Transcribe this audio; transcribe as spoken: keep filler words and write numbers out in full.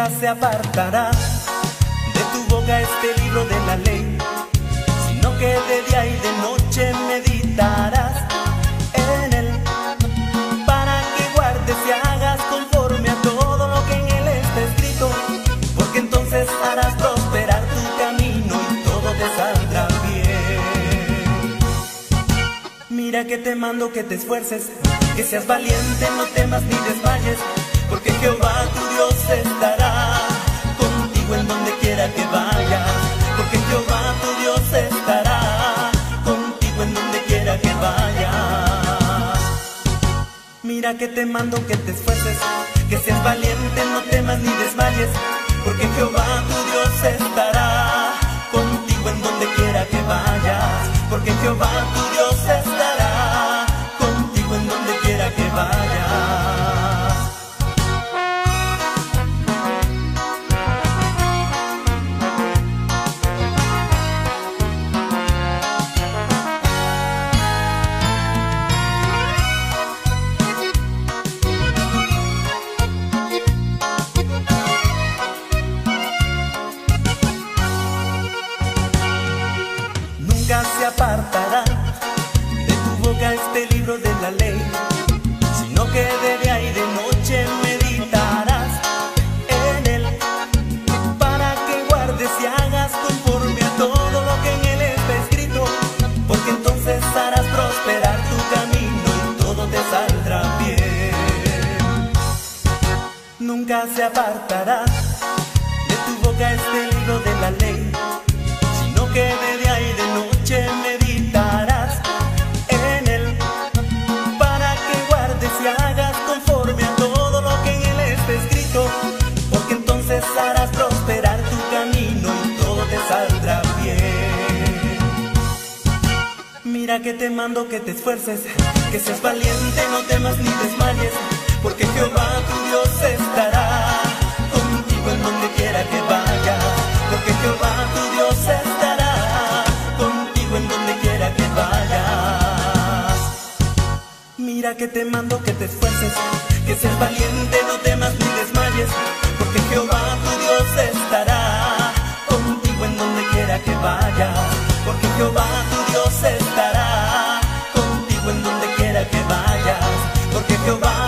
Nunca se apartará de tu boca este libro de la ley, sino que de día y de noche meditarás en él, para que guardes y hagas conforme a todo lo que en él está escrito, porque entonces harás prosperar tu camino y todo te saldrá bien. Mira que te mando que te esfuerces, que seas valiente, no temas ni desmayes, porque Jehová tu Dios estará contigo en donde quiera que vayas, porque Jehová tu Dios estará contigo en donde quiera que vayas. Mira que te mando que te esfuerces, que seas valiente, no temas ni desmayes, porque Jehová tu Dios estará contigo en donde quiera que vayas, porque Jehová tu Dios estará contigo en donde quiera que vayas. Nunca se apartará de tu boca este libro de la ley, sino que de día y de noche meditarás en él, para que guardes y hagas conforme a todo lo que en él está escrito, porque entonces harás prosperar tu camino y todo te saldrá bien. Nunca se apartará de tu boca este libro de la ley, sino que de día y de noche meditarás en él, para que guardes y hagas conforme a todo lo que en él está escrito, porque entonces harás prosperar tu camino y todo te saldrá bien. Mira que te mando que te esfuerces, que seas valiente, no temas ni desmayes, porque Jehová tu Dios estará contigo en donde quiera que vayas, porque Jehová tu Dios estará contigo en donde quiera que vayas. Mira que te mando que te esfuerces, que seas valiente, no temas ni desmayes, porque Jehová tu Dios estará contigo en donde quiera que vayas, porque Jehová tu Dios estará contigo en donde quiera que vayas, porque Jehová